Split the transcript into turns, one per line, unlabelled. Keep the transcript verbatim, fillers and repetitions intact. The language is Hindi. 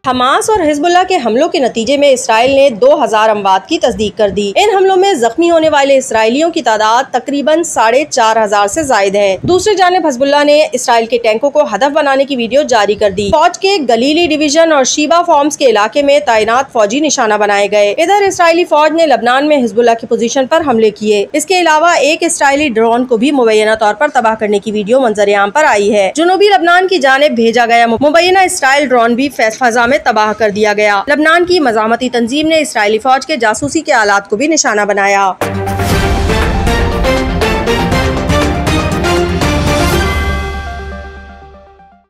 हमास और हिजबुल्लाह के हमलों के नतीजे में इसराइल ने दो हजार अमवात की तस्दीक कर दी। इन हमलों में जख्मी होने वाले इसराइलियों की तादाद तकरीबन साढ़े चार हजार से जायद है। दूसरी जानिब हिजबुल्लाह ने इसराइल के टैंकों को हदफ बनाने की वीडियो जारी कर दी। फौज के गलीली डिवीजन और शीबा फॉर्म्स के इलाके में तैनात फौजी निशाना बनाए गए। इधर इसराइली फौज ने लबनान में हिजबुल्लाह की पोजीशन पर हमले किए। इसके अलावा एक इसराइली ड्रोन को भी मुबैना तौर पर तबाह करने की वीडियो मंजर-ए-आम पर आई है। जुनूबी लबनान की जानिब भेजा गया मुबैना इसराइल ड्रोन भी फजा में तबाह कर दिया गया। लबनान की मज़ामती तंजीम ने इसराइली फौज के जासूसी के आलात को भी निशाना बनाया।